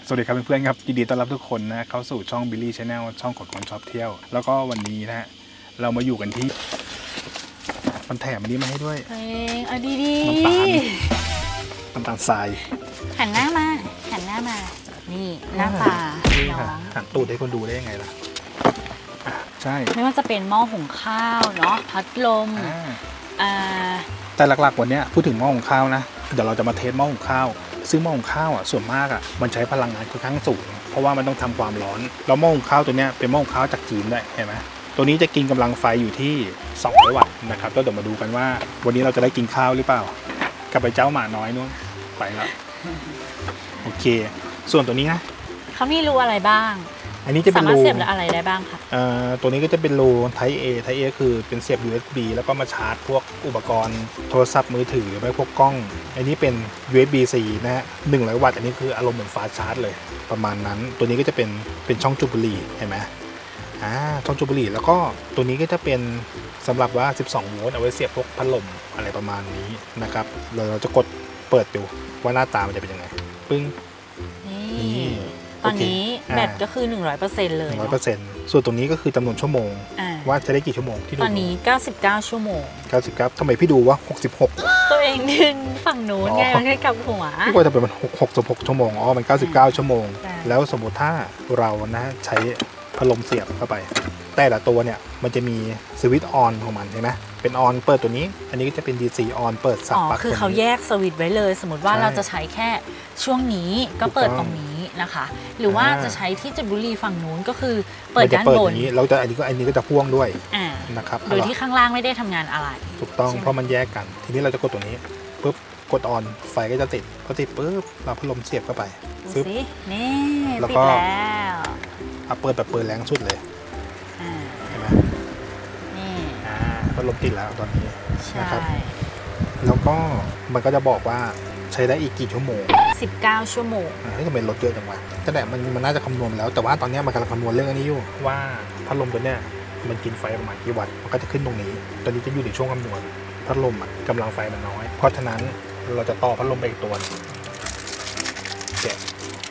สวัสดีครับเพื่อนๆครับยินดีต้อนรับทุกคนนะเข้าสู่ช่อง Billy Channel ช่องของคนชอบเที่ยวแล้วก็วันนี้นะเรามาอยู่กันที่มันแถมอันนี้มาให้ด้วยเอาดีน้ำตาลทรายหันหน้ามานี่หน้าตาน้องหันตูดให้คนดูได้ยังไงล่ะใช่ไม่ว่าจะเป็นหม้อหุงข้าวเนาะพัดลมแต่หลักๆวันนี้พูดถึงหม้อหุงข้าวนะเดี๋ยวเราจะมาเทสหม้อหุงข้าวซึ่งหม้อหุงข้าวส่วนมากมันใช้พลังงานค่อนข้างสูงเพราะว่ามันต้องทำความร้อนแล้วหม้อหุงข้าวตัวนี้เป็นหม้อหุงข้าวจากจีนด้วยเห็นไหมตัวนี้จะกินกำลังไฟอยู่ที่200 วัตต์นะครับก็เดี๋ยวมาดูกันว่าวันนี้เราจะได้กินข้าวหรือเปล่ากับไปเจ้าหมาน้อยนู้นไปแล้วโอเคส่วนตัวนี้นะเขามีรูอะไรบ้างอันนี้จะเป็นรูสามารถเสียบอะไรได้บ้างคะตัวนี้ก็จะเป็นรู Type A คือเป็นเสียบ USB แล้วก็มาชาร์จพวกอุปกรณ์โทรศัพท์มือถือหรือไม่พวกกล้องอันนี้เป็น USB-C นะฮะ100 วัตต์อันนี้คืออารมณ์เหมือนฟาสต์ชาร์จเลยประมาณนั้นตัวนี้ก็จะเป็นช่องจุดบุหรี่เห็นไหมช่องจุดบุหรี่แล้วก็ตัวนี้ก็จะเป็นสำหรับว่า12 โวลต์เอาไว้เสียบพวกพัดลมอะไรประมาณนี้นะครับเราจะกดเปิดดูว่าหน้าตามันจะเป็นยังไงปึ้งนี่ตอนนี้แบตก็คือ 100% เลย 100%ส่วนตรงนี้ก็คือจำนวนชั่วโมงว่าจะได้กี่ชั่วโมงที่ดูตอนนี้99 ชั่วโมง 99ทำไมพี่ดูว่า66 ตัวเองดึงฝั่งนู้นไงมันแค่กับหัวพี่ว่าจะเป็นมัน66 ชั่วโมงมัน99 ชั่วโมงแล้วสมมติถ้าเรานะใช้พัดลมเสียบเข้าไปแต่ละตัวเนี่ยมันจะมีสวิตช์ออนของมันใช่ไหมเป็นออนเปิดตัวนี้อันนี้ก็จะเป็น DC ออนเปิดสับปลั๊กคือเขาแยกสวิตช์ไว้เลยสมมติว่าเราจะใช้แค่ช่วงนี้ก็เปิดตรงนี้นะคะหรือว่าจะใช้ที่จุดบุหรี่ฝั่งนู้นก็คือเปิดด้านบนนี้แล้วจะอันนี้ก็จะพ่วงด้วยนะครับโดยที่ข้างล่างไม่ได้ทำงานอะไรถูกต้องเพราะมันแยกกันทีนี้เราจะกดตัวนี้ปุ๊บกดออนไฟก็จะติดพอติดปุ๊บเราพัดลมเสียบเข้าไปปึ๊บนี่แล้วก็เปิดแบบเปิดแรงสุดเลยเห็นไหมนี่พัดลมติดแล้วตอนนี้นะครับแล้วก็มันก็จะบอกว่าใช้ได้อีกกี่ชั่วโมง 19 ชั่วโมงทำไมลดเยอะจังวะแต่มันน่าจะคำนวณแล้วแต่ว่าตอนนี้มันกำลังคำนวณเรื่องอันนี้อยู่ว่าพัดลมตัวเนี้ยมันกินไฟประมาณกี่วัตต์มันก็จะขึ้นตรงนี้ตอนนี้จะอยู่ในช่วงคำนวณพัดลมกำลังไฟมันน้อยเพราะฉะนั้นเราจะต่อพัดลมไปอีกตัวแกะ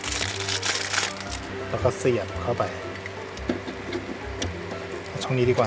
แล้วก็เสียบเข้าไปช่องนี้ดีกว่า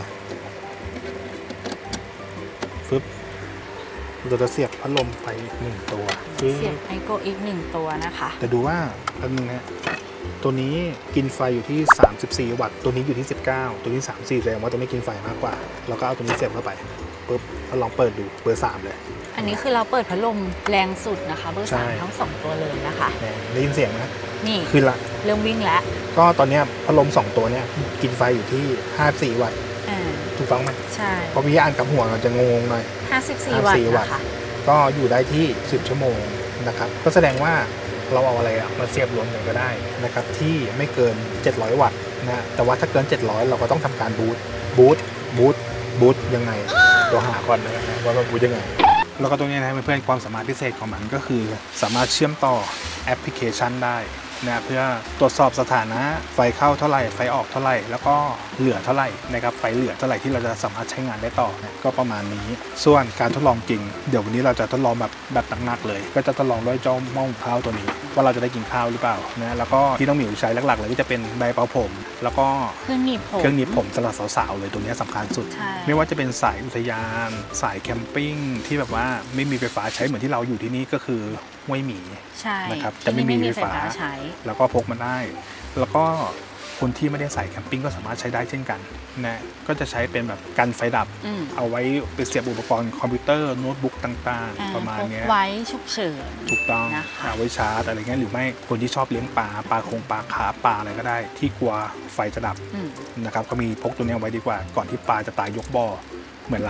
ฟึบเราจะเสียบพัดลมไปอีก1 ตัวเสียบไอโกอีก1 ตัวนะคะแต่ดูว่าอันนึงนะตัวนี้กินไฟอยู่ที่34 วัตต์ตัวนี้อยู่ที่19ตัวนี้34แสดงว่าตัวนี้กินไฟมากกว่าเราก็เอาตัวนี้เสียบเข้าไปปุ๊บลองเปิดดูเบอร์3เลยอันนี้คือเราเปิดพัดลมแรงสุดนะคะเบอร์3ทั้ง2ตัวเลยนะคะได้ยินเสียงนะนี่ขึ้นละเริ่มวิ่งแล้วก็ตอนนี้พัดลม2 ตัวเนี้ยกินไฟอยู่ที่54 วัตต์ถูกต้องไหมใช่เพราะพี่อ่านกับหัวเราจะงงหน่อย 54 วัตต์นะคะก็อยู่ได้ที่10 ชั่วโมงนะครับก็แสดงว่าเราเอาอะไรมาเสียบรวมกันก็ได้นะครับที่ไม่เกิน700 วัตต์นะแต่ว่าถ้าเกิน700เราก็ต้องทำการบูตยังไงตัวหาก่อนนะว่าบูตยังไงแล้วก็ตรงนี้นะเพื่อนความสามารถพิเศษของมันก็คือสามารถเชื่อมต่อแอปพลิเคชันได้นะเพื่อตรวจสอบสถานะไฟเข้าเท่าไหร่ไฟออกเท่าไหร่แล้วก็เหลือเท่าไหร่นะครับไฟเหลือเท่าไหร่ที่เราจะสามารถใช้งานได้ต่อก็ประมาณนี้ส่วนการทดลองจริงเดี๋ยววันนี้เราจะทดลองแบบหนักๆเลยก็จะทดลองด้วยเจ้าหม้อหุงข้าวตัวนี้ว่าเราจะได้กินข้าวหรือเปล่านะแล้วก็ที่น้องหมิวใช้หลักๆเลยก็จะเป็นไดร์เป่าผมแล้วก็เครื่องหนีบผมสำหรับสาวๆเลยตัวนี้สำคัญสุดไม่ว่าจะเป็นสายอุทยานสายแคมปิ้งที่แบบว่าไม่มีไฟฟ้าใช้เหมือนที่เราอยู่ที่นี่ก็คือห้วยหมีนะครับจะไม่มีไฟฟ้าแล้วก็พกมันได้แล้วก็คนที่ไม่ได้ใส่แคมปิ้งก็สามารถใช้ได้เช่นกันนะก็จะใช้เป็นแบบกันไฟดับเอาไว้ไปเสียบอุปกรณ์คอมพิวเตอร์โน้ตบุ๊กต่างๆประมาณนี้ไว้ฉุกเฉินถูกต้องเอาไว้ชาร์จอะไรเงี้ยหรือไม่คนที่ชอบเลี้ยงปลาขาปลาอะไรก็ได้ที่กลัวไฟจะดับนะครับก็มีพกตัวนี้ไว้ดีกว่าก่อนที่ปลาจะตายยกบ่อเหมือนเรา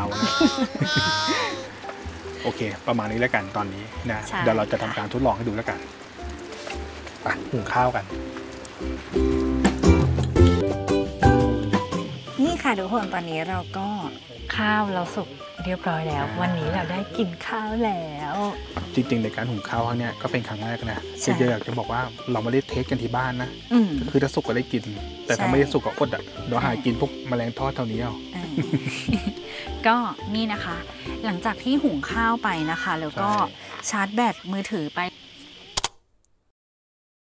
โอเคประมาณนี้แล้วกันตอนนี้นะเดี๋ยวเราจะทำการทดลองให้ดูแล้วกันไปหุงข้าวกันนี่ค่ะทุกคนตอนนี้เราก็ข้าวเราสุกเรียบร้อยแล้ววันนี้เราได้กินข้าวแล้วจริงๆในการหุงข้าวครั้งนี้ก็เป็นครั้งแรกนะเดี๋ยวอยากจะบอกว่าเราไม่ได้เทสกันที่บ้านนะคือถ้าสุกก็ได้กินแต่ถ้าไม่ได้สุกก็อดเดี๋ยวหากินพวกแมลงทอดเท่านี้เอาก็นี่นะคะหลังจากที่หุงข้าวไปนะคะแล้วก็ชาร์จแบตมือถือไป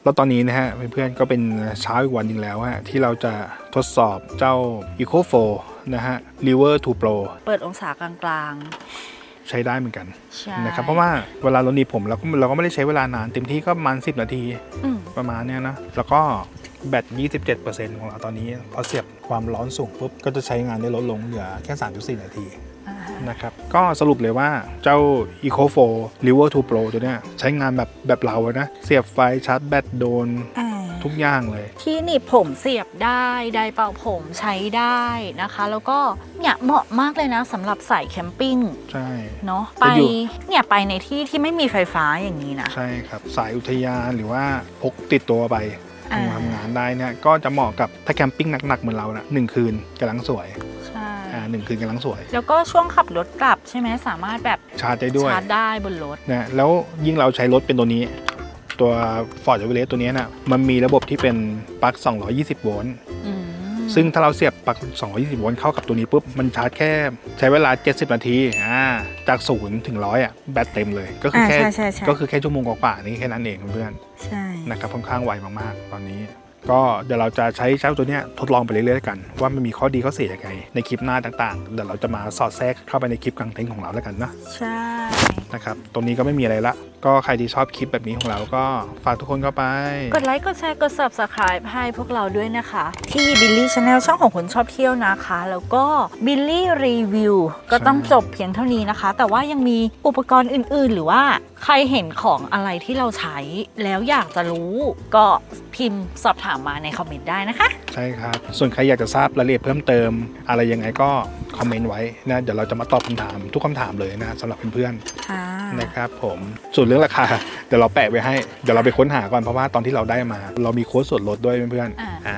แล้วตอนนี้นะฮะเพื่อนๆก็เป็นเช้าอีกวันหนึ่งแล้วฮะที่เราจะทดสอบเจ้า Eco4 นะฮะ River 2 Pro เปิดองศากลางใช้ได้เหมือนกันๆใช่นะครับเพราะว่าเวลาเราหนีบผมเราก็ไม่ได้ใช้เวลานานเต็มที่ก็ประมาณ10 นาทีอืมประมาณเนี้ยนะแล้วก็แบต 27% ของเราตอนนี้พอเสียบความร้อนสูงปุ๊บก็จะใช้งานได้ลดลงเหลือแค่ 3.4 นาทีนะครับก็สรุปเลยว่าเจ้า Eco4 River 2 Pro ตัวเนี้ยใช้งานแบบเราอะนะเสียบไฟชาร์จแบตโดนทุกอย่างเลยที่หนีบผมเสียบได้ไดร์เป่าผมใช้ได้นะคะ แล้วก็เนี่ยเหมาะมากเลยนะสำหรับสายแคมปิ้งใช่เนาะจะไปอยู่เนี่ยไปในที่ที่ไม่มีไฟฟ้าอย่างนี้นะใช่ครับสายอุทยานหรือว่าพกติดตัวไปอ่าทำงานได้เนี่ยก็จะเหมาะกับถ้าแคมปิ้งหนักๆเหมือนเรานะ1 คืนกำลังสวยใช่ 1 คืนกำลังสวยแล้วก็ช่วงขับรถกลับใช่ไหมสามารถแบบชาร์จได้ด้วยชาร์จได้บนรถนะแล้วยิ่งเราใช้รถเป็นตัวนี้ตัว Ford Everest ตัวนี้นะมันมีระบบที่เป็นปลั๊ก220 โวลต์อืมซึ่งถ้าเราเสียบปลั๊ก220 โวลต์เข้ากับตัวนี้ปุ๊บมันชาร์จแค่ใช้เวลา70 นาทีจาก0 ถึง 100แบตเต็มเลยก็คือแค่ใช่ก็คือแค่ชั่วโมงกว่าๆนี่แค่นั้นเองเพื่อนใช่นะครับค่อนข้างไวมากๆตอนนี้ ก็เดี๋ยวเราจะใช้เจ้าตัวเนี้ยทดลองไปเรื่อยๆกันว่ามันมีข้อดีข้อเสียยังไงในคลิปหน้าต่างๆเดี๋ยวเราจะมาสอดแทรกเข้าไปในคลิปกลางเต็นท์ของเราแล้วกันนะใช่นะครับตรงนี้ก็ไม่มีอะไรละก็ใครที่ชอบคลิปแบบนี้ของเราก็ฝากทุกคนเข้าไปกดไลค์กดแชร์กด Subscribe ให้พวกเราด้วยนะคะ ที่ Billy Channel ช่องของคนชอบเที่ยวนะคะ แล้วก็ Billy Review ก็ต้องจบเพียงเท่านี้นะคะ แต่ว่ายังมีอุปกรณ์อื่นๆ หรือว่าใครเห็นของอะไรที่เราใช้แล้วอยากจะรู้ก็พิมพ์สอบถามมาในคอมเมนต์ได้นะคะใช่ครับส่วนใครอยากจะทราบรายละเอียดเพิ่มเติมอะไรยังไงก็คอมเมนต์ไว้นะเดี๋ยวเราจะมาตอบคำถามทุกคำถามเลยนะสำหรับเพื่อนค่ะๆนะครับผมส่วนเรื่องราคาเดี๋ยวเราแปะไว้ให้เดี๋ยวเราไปค้นหาก่อนเพราะว่าตอนที่เราได้มา เรามีโค้ดส่วนลดด้วยเพื่อนๆ